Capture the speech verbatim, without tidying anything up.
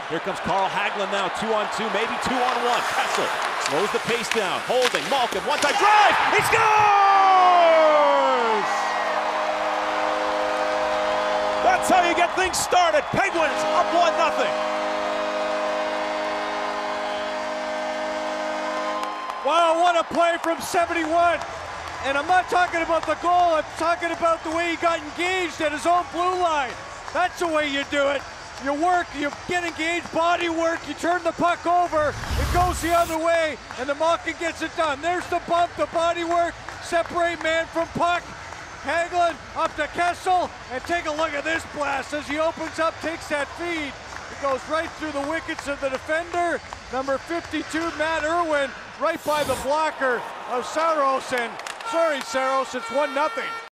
Here comes Carl Hagelin now, two on two, maybe two on one. Kessel slows the pace down, holding, Malkin, one-time drive, he scores! That's how you get things started. Penguins up one nothing. Wow, what a play from seventy-one. And I'm not talking about the goal, I'm talking about the way he got engaged at his own blue line. That's the way you do it. You work, you get engaged, body work, you turn the puck over, it goes the other way, and the Malkin gets it done. There's the bump, the body work, separate man from puck. Hagelin up to Kessel, and take a look at this blast as he opens up, takes that feed. It goes right through the wickets of the defender. Number fifty-two, Matt Irwin, right by the blocker of Saros, and sorry Saros, it's one nothing.